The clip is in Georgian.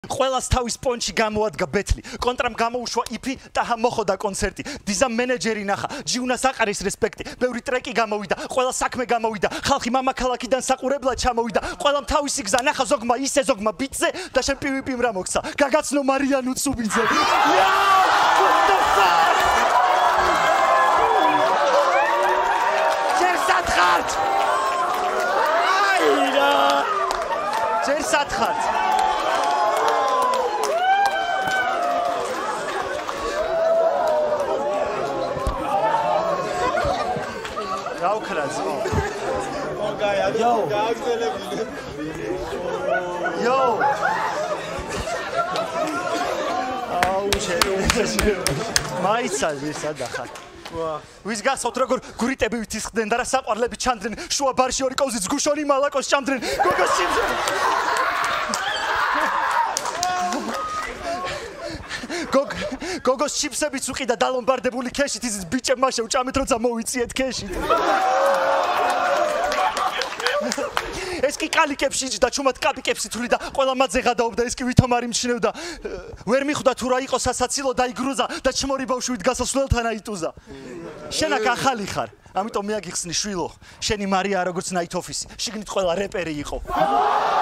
ყველას თავის პონჩი გამოადგა ბეთლი. კონტრამ გამოუშვა იფი და მოხდა კონცერტი. დიზა მენეჯერი ნახა, ჯიუნას აყარის რესპექტი. ბევრი ტრეკი გამოვიდა, ყველა საქმე გამოვიდა. ხალხი მამაქალაქიდან საყურებლად ჩამოვიდა. ყველამ თავისი გზა ნახა, ზოგმა ისე, ზოგმა ბიტზე და შენ პივიპიმ რა მოგცა. გაგაცნო მარიანუ ცუბიძე. ჯერ სათხართ. აირა. ჯერ სათხართ. Yo. მაიცალე სადახარ. ვის გასავთ როგორ გურიტები ვითისხდნენ და რა საყვარლები ჩანდრენ შუა ბარში ორი კოზი ზგუშონი მალაკოს ჩამდრენ გოგოს ჩიმზე. გოგოს ჩიფსებიც უყიდა დალომბარდებული ქეშით ის ბიჭებმა შეუჭამეთ როცა მოვიწიეთ ქეშით. ეს კი კალიკებში იჯდა ჩუმად კაპიკებში თვლი და ყველა მათზე გადაობდა ეს კი ვითომ არ იმჩნევდა ვერ მიხვდა თუ რა იყო სასაცილო დაიგრუზა და ჩმორი ბავშვით გასასვლელთან აიტუზა შენ აქ ახალი ხარ ამიტომ მე აგიხსნი შვილო შენი მარია როგორც ნაით ოფისი შიგნით ყველა რეპერი იყო